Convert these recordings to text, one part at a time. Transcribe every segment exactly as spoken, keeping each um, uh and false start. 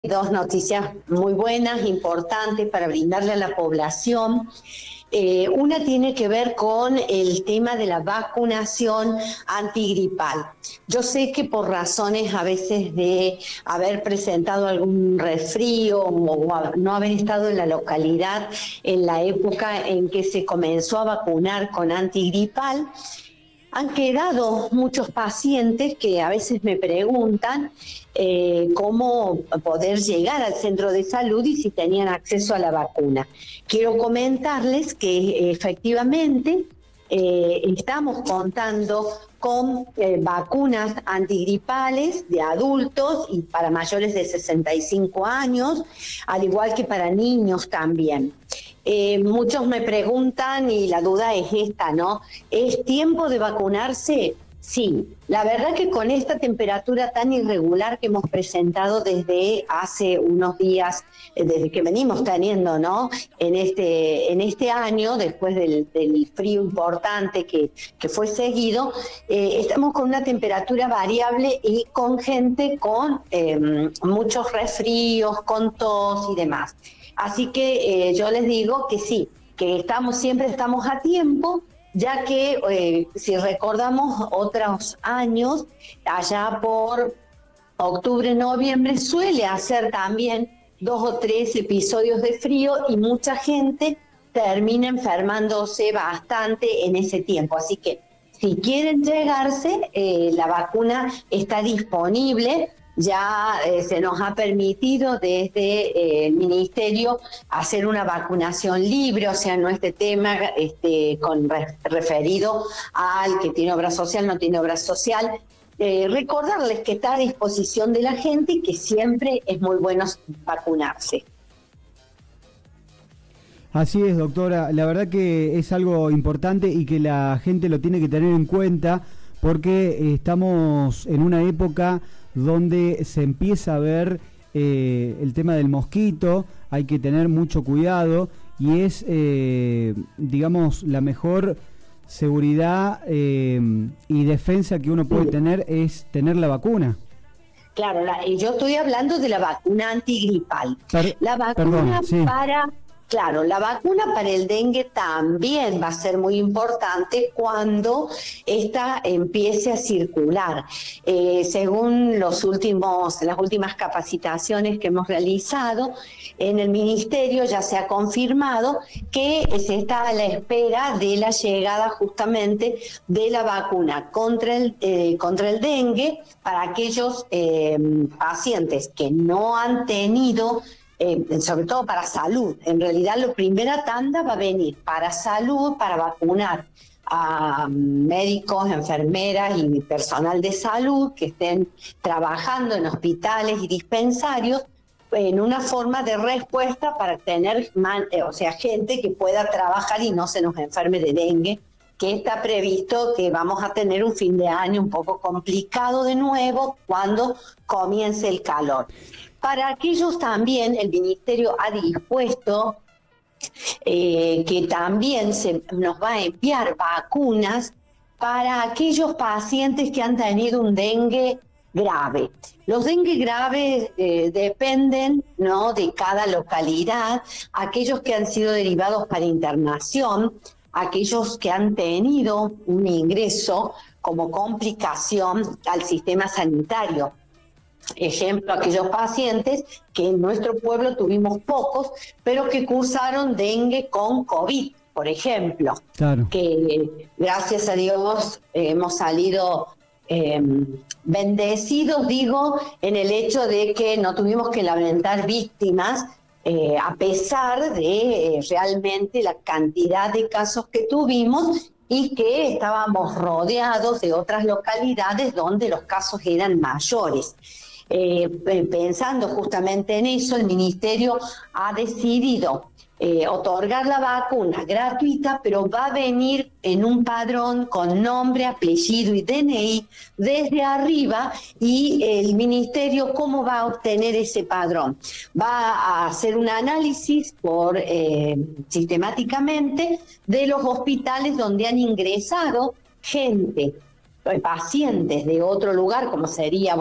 Dos noticias muy buenas, importantes para brindarle a la población. Eh, una tiene que ver con el tema de la vacunación antigripal. Yo sé que por razones a veces de haber presentado algún resfrío o no haber estado en la localidad en la época en que se comenzó a vacunar con antigripal, han quedado muchos pacientes que a veces me preguntan eh, cómo poder llegar al centro de salud y si tenían acceso a la vacuna. Quiero comentarles que efectivamente eh, estamos contando con eh, vacunas antigripales de adultos y para mayores de sesenta y cinco años, al igual que para niños también. Eh, muchos me preguntan y la duda es esta, ¿no? ¿Es tiempo de vacunarse? Sí, la verdad que con esta temperatura tan irregular que hemos presentado desde hace unos días, desde que venimos teniendo, ¿no? En este, en este año, después del, del frío importante que, que fue seguido, eh, estamos con una temperatura variable y con gente con eh, muchos resfríos, con tos y demás. Así que eh, yo les digo que sí, que estamos siempre estamos a tiempo, ya que eh, si recordamos otros años, allá por octubre, noviembre, suele hacer también dos o tres episodios de frío y mucha gente termina enfermándose bastante en ese tiempo. Así que si quieren llegarse, eh, la vacuna está disponible. Ya eh, se nos ha permitido desde eh, el Ministerio hacer una vacunación libre, o sea, no este tema este, con re referido al que tiene obra social, no tiene obra social. Eh, recordarles que está a disposición de la gente y que siempre es muy bueno vacunarse. Así es, doctora. La verdad que es algo importante y que la gente lo tiene que tener en cuenta porque estamos en una época donde se empieza a ver eh, el tema del mosquito, hay que tener mucho cuidado y es, eh, digamos, la mejor seguridad eh, y defensa que uno puede tener es tener la vacuna. Claro, la, yo estoy hablando de la vacuna antigripal. Per la vacuna perdón, sí. para... Claro, la vacuna para el dengue también va a ser muy importante cuando esta empiece a circular. Eh, según los últimos, las últimas capacitaciones que hemos realizado en el Ministerio, ya se ha confirmado que se está a la espera de la llegada justamente de la vacuna contra el, eh, contra el dengue para aquellos eh, pacientes que no han tenido, Eh, sobre todo para salud. En realidad la primera tanda va a venir para salud, para vacunar a médicos, enfermeras y personal de salud que estén trabajando en hospitales y dispensarios en una forma de respuesta para tener, man, eh, o sea, gente que pueda trabajar y no se nos enferme de dengue, que está previsto que vamos a tener un fin de año un poco complicado de nuevo cuando comience el calor. Para aquellos también, el Ministerio ha dispuesto eh, que también se nos va a enviar vacunas para aquellos pacientes que han tenido un dengue grave. Los dengue graves eh, dependen, ¿no?, de cada localidad, aquellos que han sido derivados para internación, aquellos que han tenido un ingreso como complicación al sistema sanitario. Ejemplo, aquellos pacientes que en nuestro pueblo tuvimos pocos, pero que cursaron dengue con COVID, por ejemplo. Claro. Que gracias a Dios eh, hemos salido eh, bendecidos, digo, en el hecho de que no tuvimos que lamentar víctimas, eh, a pesar de eh, realmente la cantidad de casos que tuvimos y que estábamos rodeados de otras localidades donde los casos eran mayores. Eh, pensando justamente en eso, el Ministerio ha decidido eh, otorgar la vacuna gratuita, pero va a venir en un padrón con nombre, apellido y D N I desde arriba, y el Ministerio, ¿cómo va a obtener ese padrón? Va a hacer un análisis por eh, sistemáticamente de los hospitales donde han ingresado gente, pacientes de otro lugar, como sería, bueno,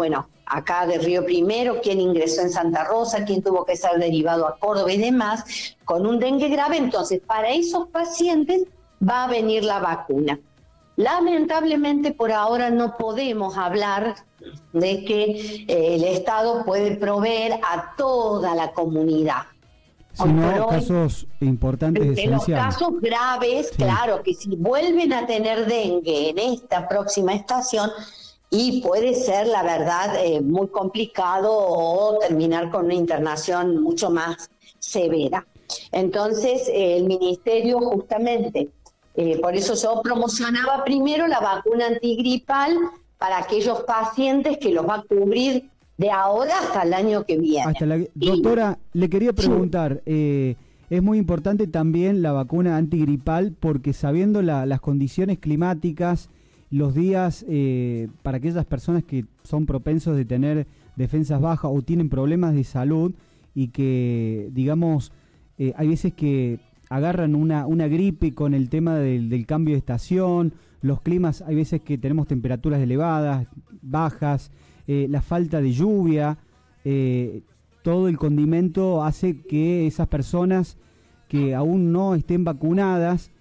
acá de Río Primero, quién ingresó en Santa Rosa, quién tuvo que ser derivado a Córdoba y demás, con un dengue grave. Entonces, para esos pacientes va a venir la vacuna. Lamentablemente, por ahora no podemos hablar de que eh, el Estado puede proveer a toda la comunidad. Sino casos importantes, de esenciales. Los casos graves, sí. Claro, que si vuelven a tener dengue en esta próxima estación, y puede ser, la verdad, eh, muy complicado o terminar con una internación mucho más severa. Entonces, eh, el Ministerio justamente, eh, por eso yo promocionaba primero la vacuna antigripal para aquellos pacientes que los va a cubrir de ahora hasta el año que viene. Hasta la, doctora, y, le quería preguntar, sí. eh, es muy importante también la vacuna antigripal porque sabiendo la, las condiciones climáticas, los días eh, para aquellas personas que son propensos de tener defensas bajas o tienen problemas de salud y que, digamos, eh, hay veces que agarran una, una gripe con el tema del, del cambio de estación, los climas, hay veces que tenemos temperaturas elevadas, bajas, eh, la falta de lluvia, eh, todo el condimento hace que esas personas que aún no estén vacunadas,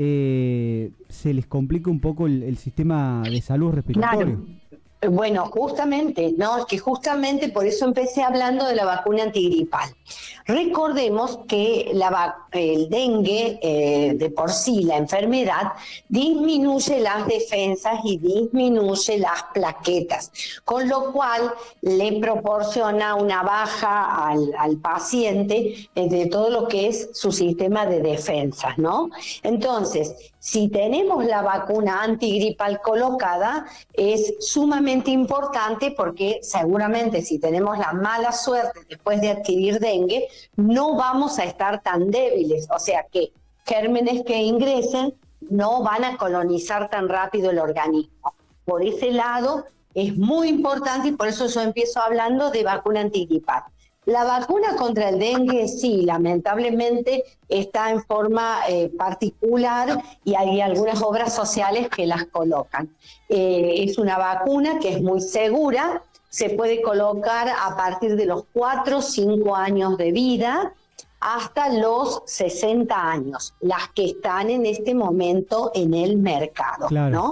eh, se les complica un poco el, el sistema de salud respiratorio. Claro. Bueno, justamente, no, es que justamente por eso empecé hablando de la vacuna antigripal. Recordemos que la, el dengue, eh, de por sí, la enfermedad, disminuye las defensas y disminuye las plaquetas, con lo cual le proporciona una baja al, al paciente eh, de todo lo que es su sistema de defensas, ¿no? Entonces, si tenemos la vacuna antigripal colocada, es sumamente importante porque seguramente si tenemos la mala suerte después de adquirir dengue, no vamos a estar tan débiles. O sea que gérmenes que ingresen no van a colonizar tan rápido el organismo. Por ese lado es muy importante y por eso yo empiezo hablando de vacuna antigripal. La vacuna contra el dengue, sí, lamentablemente está en forma eh, particular y hay algunas obras sociales que las colocan. Eh, es una vacuna que es muy segura, se puede colocar a partir de los cuatro o cinco años de vida hasta los sesenta años, las que están en este momento en el mercado, claro. ¿no?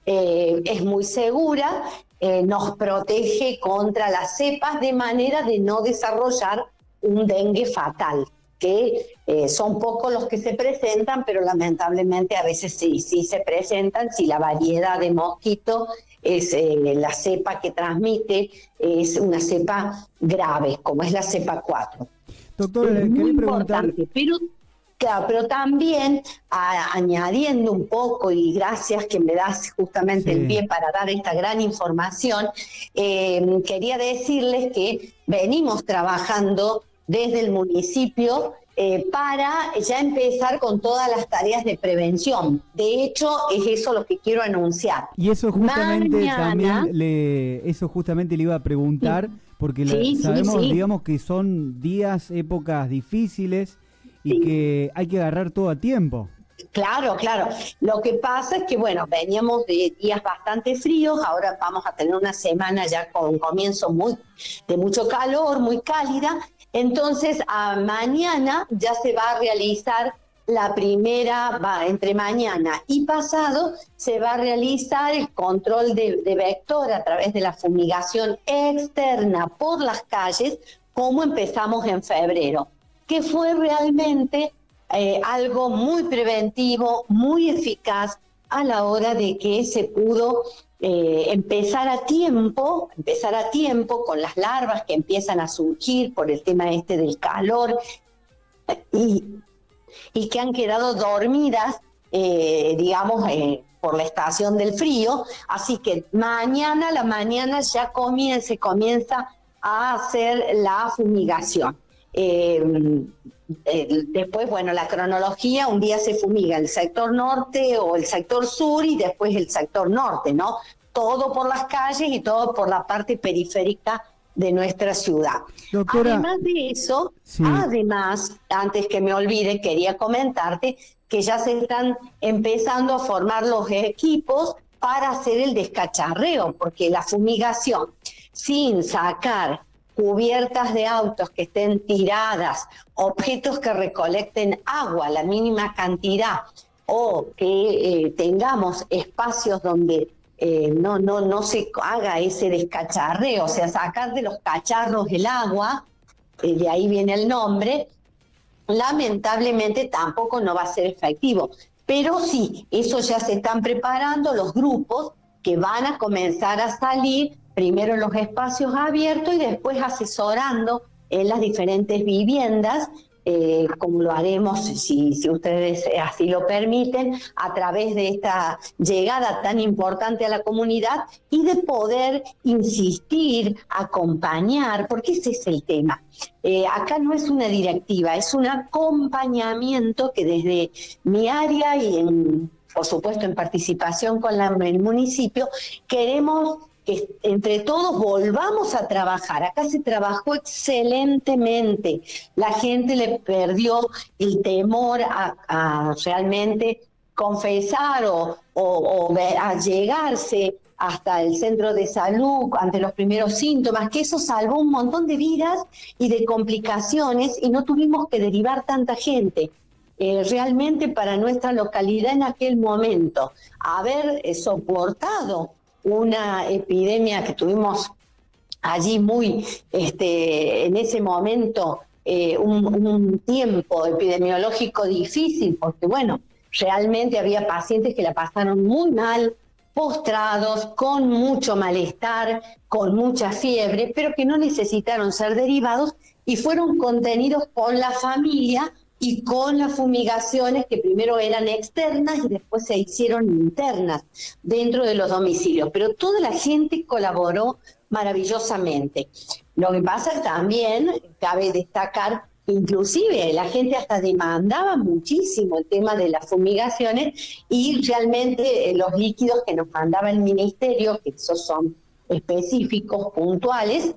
Eh, es muy segura. Eh, nos protege contra las cepas de manera de no desarrollar un dengue fatal, que eh, son pocos los que se presentan, pero lamentablemente a veces sí, sí se presentan si la variedad de mosquito es eh, la cepa que transmite, es una cepa grave, como es la cepa cuatro. Doctora, le quería preguntar... Pero, claro, pero también a, añadiendo un poco, y gracias que me das justamente sí. el pie para dar esta gran información, eh, quería decirles que venimos trabajando desde el municipio eh, para ya empezar con todas las tareas de prevención. De hecho, es eso lo que quiero anunciar. Y eso justamente Mañana, también le, eso justamente le iba a preguntar, sí. porque sí, la, sabemos, sí, sí. digamos, que son días, épocas difíciles, y sí. que hay que agarrar todo a tiempo. Claro, claro. Lo que pasa es que, bueno, veníamos de días bastante fríos, ahora vamos a tener una semana ya con un comienzo muy, de mucho calor, muy cálida. Entonces, a mañana ya se va a realizar la primera, va, entre mañana y pasado, se va a realizar el control de, de vector a través de la fumigación externa por las calles, como empezamos en febrero, que fue realmente eh, algo muy preventivo, muy eficaz a la hora de que se pudo eh, empezar a tiempo, empezar a tiempo con las larvas que empiezan a surgir por el tema este del calor y, y que han quedado dormidas, eh, digamos, eh, por la estación del frío. Así que mañana, a la mañana ya comienza, se comienza a hacer la fumigación. Eh, eh, después, bueno, la cronología, un día se fumiga el sector norte o el sector sur y después el sector norte, ¿no? Todo por las calles y todo por la parte periférica de nuestra ciudad. Doctora, además de eso, sí. además, antes que me olvide, quería comentarte que ya se están empezando a formar los equipos para hacer el descacharreo, porque la fumigación sin sacar cubiertas de autos que estén tiradas, objetos que recolecten agua, la mínima cantidad, o que eh, tengamos espacios donde eh, no, no, no se haga ese descacharreo, o sea, sacar de los cacharros el agua, eh, de ahí viene el nombre, lamentablemente tampoco no va a ser efectivo. Pero sí, eso ya se están preparando los grupos que van a comenzar a salir primero en los espacios abiertos y después asesorando en las diferentes viviendas, eh, como lo haremos, si, si ustedes así lo permiten, a través de esta llegada tan importante a la comunidad y de poder insistir, acompañar, porque ese es el tema. Eh, acá no es una directiva, es un acompañamiento que desde mi área y en, por supuesto en participación con la, el municipio, queremos que entre todos volvamos a trabajar. Acá se trabajó excelentemente, la gente le perdió el temor a, a realmente confesar o, o, o a llegarse hasta el centro de salud ante los primeros síntomas, que eso salvó un montón de vidas y de complicaciones y no tuvimos que derivar tanta gente. Eh, realmente para nuestra localidad en aquel momento, haber eh, soportado una epidemia que tuvimos allí muy, este, en ese momento, eh, un, un tiempo epidemiológico difícil, porque bueno, realmente había pacientes que la pasaron muy mal, postrados, con mucho malestar, con mucha fiebre, pero que no necesitaron ser derivados y fueron contenidos por la familia y con las fumigaciones que primero eran externas y después se hicieron internas dentro de los domicilios. Pero toda la gente colaboró maravillosamente. Lo que pasa también, cabe destacar, inclusive la gente hasta demandaba muchísimo el tema de las fumigaciones y realmente los líquidos que nos mandaba el ministerio, que esos son específicos, puntuales,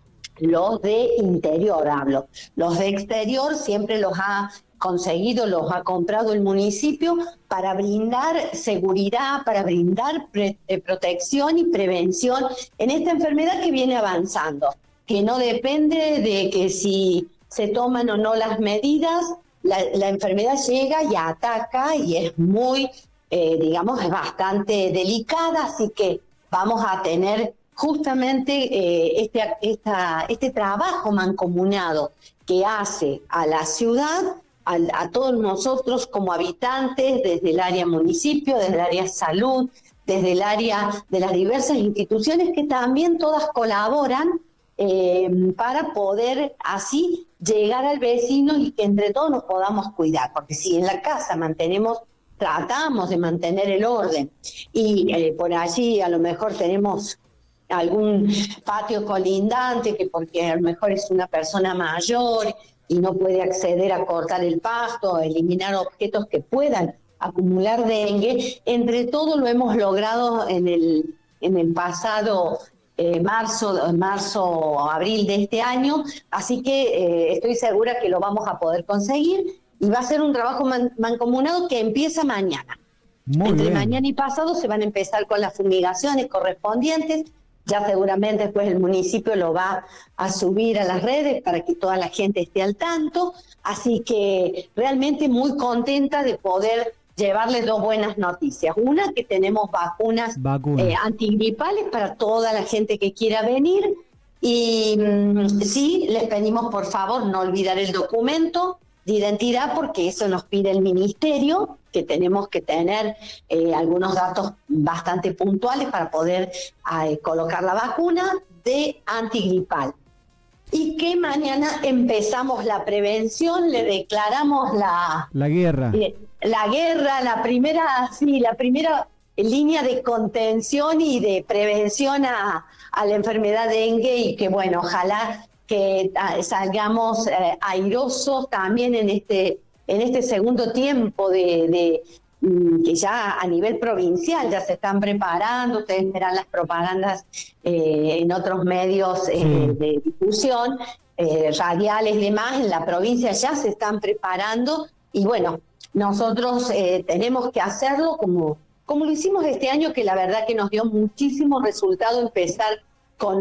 los de interior hablo, los de exterior siempre los ha conseguido, los ha comprado el municipio para brindar seguridad, para brindar pre- eh, protección y prevención en esta enfermedad que viene avanzando, que no depende de que si se toman o no las medidas, la, la enfermedad llega y ataca y es muy, eh, digamos, es bastante delicada, así que vamos a tener justamente eh, este, esta, este trabajo mancomunado que hace a la ciudad, a, a todos nosotros como habitantes, desde el área municipio, desde el área salud, desde el área de las diversas instituciones que también todas colaboran eh, para poder así llegar al vecino y que entre todos nos podamos cuidar, porque si en la casa mantenemos, tratamos de mantener el orden y eh, por allí a lo mejor tenemos algún patio colindante que porque a lo mejor es una persona mayor y no puede acceder a cortar el pasto, a eliminar objetos que puedan acumular dengue, entre todo lo hemos logrado en el, en el pasado eh, marzo, marzo, abril de este año, así que eh, estoy segura que lo vamos a poder conseguir y va a ser un trabajo man, mancomunado que empieza mañana. Muy Entre bien. Mañana y pasado se van a empezar con las fumigaciones correspondientes. Ya seguramente después el municipio lo va a subir a las redes para que toda la gente esté al tanto. Así que realmente muy contenta de poder llevarles dos buenas noticias. Una, que tenemos vacunas, vacunas. Eh, antigripales para toda la gente que quiera venir. Y mmm, sí, les pedimos por favor no olvidar el documento de identidad porque eso nos pide el ministerio, que tenemos que tener eh, algunos datos bastante puntuales para poder eh, colocar la vacuna de antigripal. Y que mañana empezamos la prevención, le declaramos la... La guerra. Eh, la guerra, la primera, sí, la primera línea de contención y de prevención a, a la enfermedad dengue y que bueno, ojalá que salgamos eh, airosos también en este en este segundo tiempo de, de que ya a nivel provincial ya se están preparando, ustedes verán las propagandas eh, en otros medios eh, sí. de difusión, eh, radiales y demás, en la provincia ya se están preparando y bueno, nosotros eh, tenemos que hacerlo como, como lo hicimos este año, que la verdad que nos dio muchísimo resultado empezar con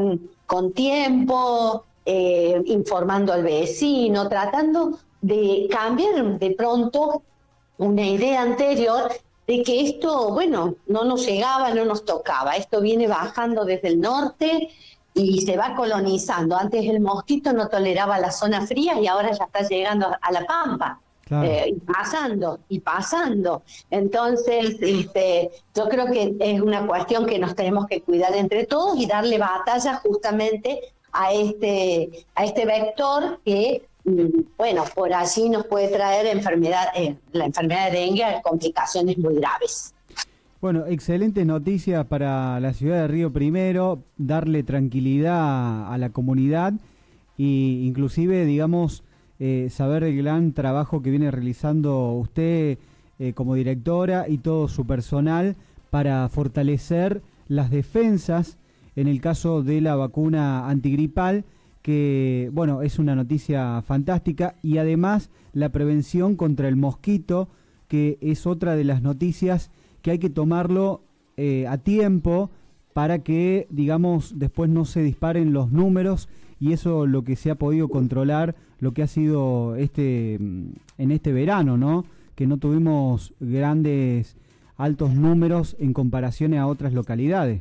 con tiempo, eh, informando al vecino, tratando de cambiar de pronto una idea anterior de que esto, bueno, no nos llegaba, no nos tocaba. Esto viene bajando desde el norte y se va colonizando. Antes el mosquito no toleraba la zona fría y ahora ya está llegando a la Pampa. Claro. Eh, y pasando, y pasando. Entonces, este, yo creo que es una cuestión que nos tenemos que cuidar entre todos y darle batalla justamente a este, a este vector que, bueno, por allí nos puede traer enfermedad, eh, la enfermedad de dengue, complicaciones muy graves. Bueno, excelentes noticias para la ciudad de Río Primero, darle tranquilidad a la comunidad e inclusive, digamos, eh, saber el gran trabajo que viene realizando usted eh, como directora y todo su personal para fortalecer las defensas en el caso de la vacuna antigripal, que, bueno, es una noticia fantástica, y además la prevención contra el mosquito, que es otra de las noticias que hay que tomarlo eh, a tiempo para que, digamos, después no se disparen los números, y eso lo que se ha podido controlar, lo que ha sido este en este verano, ¿no? Que no tuvimos grandes, altos números en comparación a otras localidades.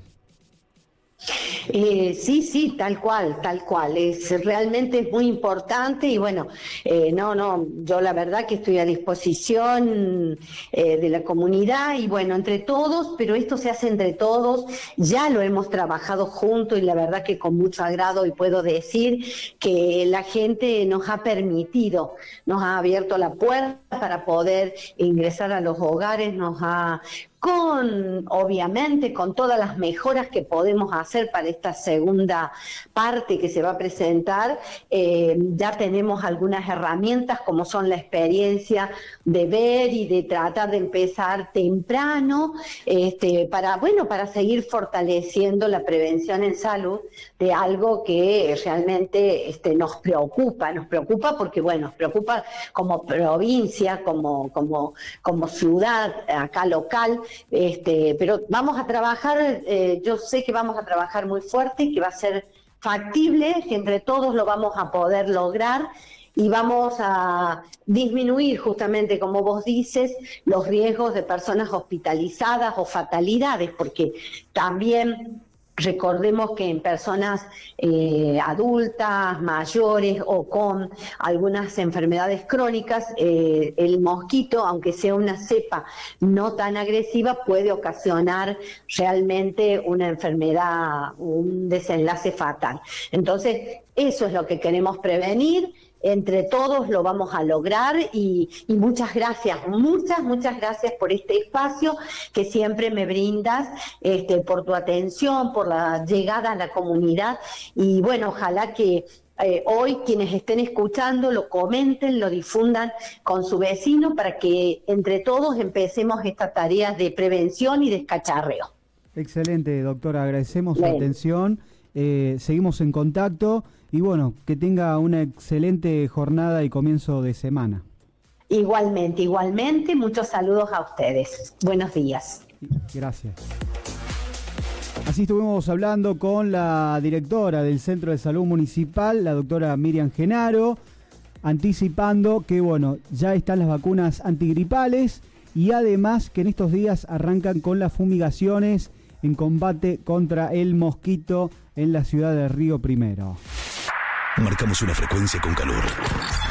Eh, sí, sí, tal cual, tal cual. Es realmente muy importante y bueno, eh, no, no, yo la verdad que estoy a disposición eh, de la comunidad y bueno, entre todos, pero esto se hace entre todos, ya lo hemos trabajado juntos y la verdad que con mucho agrado, y puedo decir que la gente nos ha permitido, nos ha abierto la puerta para poder ingresar a los hogares, nos ha... con, obviamente, con todas las mejoras que podemos hacer para esta segunda parte que se va a presentar, eh, ya tenemos algunas herramientas como son la experiencia de ver y de tratar de empezar temprano, este, para, bueno, para seguir fortaleciendo la prevención en salud de algo que realmente este, nos preocupa, nos preocupa porque, bueno, nos preocupa como provincia, como, como, como ciudad acá local. Este, pero vamos a trabajar, eh, yo sé que vamos a trabajar muy fuerte, que va a ser factible, que entre todos lo vamos a poder lograr y vamos a disminuir justamente, como vos dices, los riesgos de personas hospitalizadas o fatalidades, porque también... recordemos que en personas eh, adultas, mayores o con algunas enfermedades crónicas, eh, el mosquito, aunque sea una cepa no tan agresiva, puede ocasionar realmente una enfermedad, un desenlace fatal. Entonces, eso es lo que queremos prevenir. Entre todos lo vamos a lograr y, y muchas gracias, muchas, muchas gracias por este espacio que siempre me brindas, este, por tu atención, por la llegada a la comunidad y bueno, ojalá que eh, hoy quienes estén escuchando lo comenten, lo difundan con su vecino para que entre todos empecemos esta tarea de prevención y descacharreo. Excelente, doctora, agradecemos Bien. su atención, eh, seguimos en contacto. Y bueno, que tenga una excelente jornada y comienzo de semana. Igualmente, igualmente. Muchos saludos a ustedes. Buenos días. Gracias. Así estuvimos hablando con la directora del Centro de Salud Municipal, la doctora Miriam Genaro, anticipando que bueno, ya están las vacunas antigripales y además que en estos días arrancan con las fumigaciones en combate contra el mosquito en la ciudad de Río Primero. Marcamos una frecuencia con calor.